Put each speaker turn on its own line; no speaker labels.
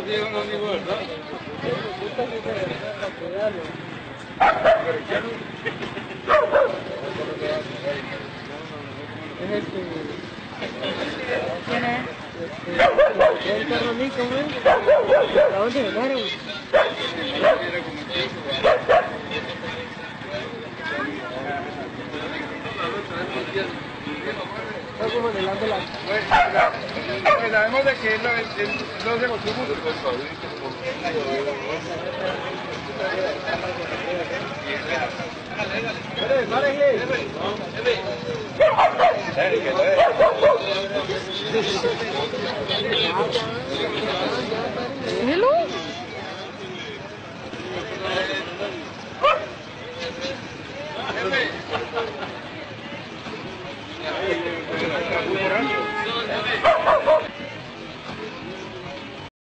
¿Quién es? El perro Nico, güey. ¿A dónde llegaron? Está como anhelando la...
Porque sabemos de que él no se consume.